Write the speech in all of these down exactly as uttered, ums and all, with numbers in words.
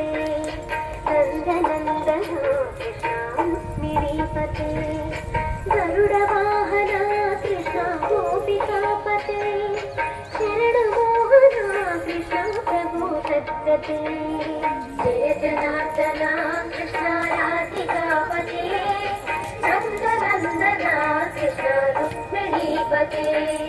पते नंदनंदन कृष्ण रुक्मिणीपते गरुड़ वाहन कृष्ण गोपिकापते शरण मोहन कृष्ण प्रभु सद्गते जय जनार्दन कृष्ण राधिकापते नंदनंदन कृष्ण रुक्मिणीपते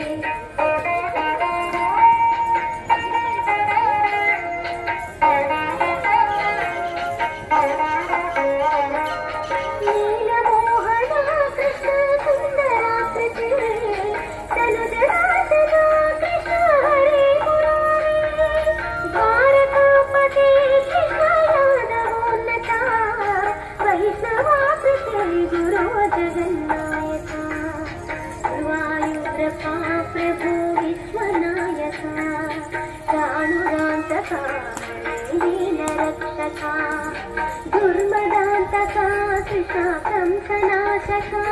प्रभु विश्वनायका प्राणुरान्तका दीनरक्षका दुर्मदान्तका कृष्ण कंसनाशका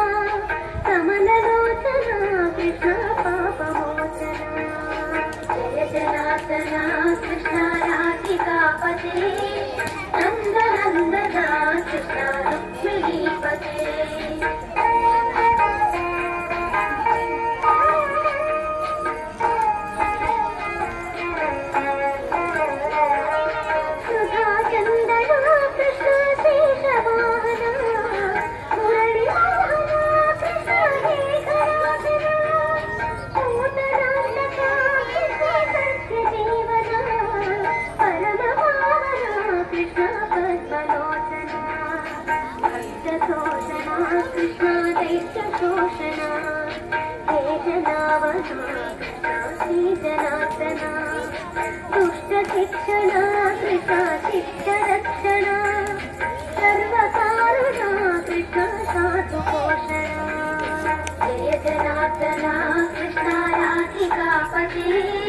कमललोचना कृष्ण पापमोचना जय जनार्दना कृष्ण राधिकापते नन्दनन्दना कृष्ण रुक्मिणीपते दुष्ट शिक्षणा कृष्ण शिष्य रक्षणा सर्वकारणा कृष्ण साधु पोषणा जय जनार्दना कृष्ण राधिकापते